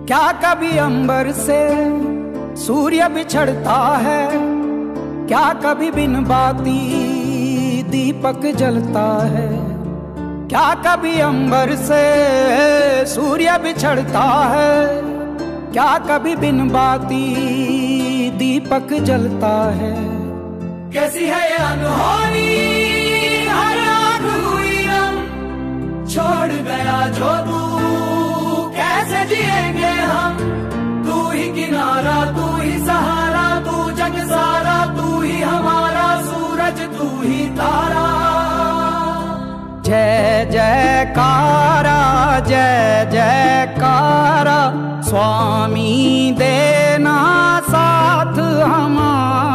क्या कभी अंबर से सूर्य बिछड़ता है, क्या कभी बिन बाती दीपक जलता है। क्या कभी अंबर से सूर्य बिछड़ता है, क्या कभी बिन बाती दीपक जलता है। कैसी है ये अनहोनी हर आग हुई रंग, छोड़ गया जो तू कैसे जिएंगे हम। तू ही किनारा, तू ही सहारा, तू जग सारा, तू ही हमारा सूरज, तू ही तारा। जय जयकारा, जय जयकारा, स्वामी देना साथ हमारा।